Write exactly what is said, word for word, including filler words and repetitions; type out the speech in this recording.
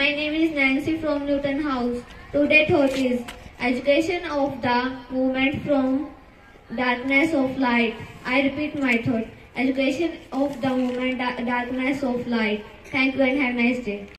My name is Nancy from Newton House. Today thought is education of the movement from darkness of light. I repeat my thought. Education of the movement da- darkness of light. Thank you and have a nice day.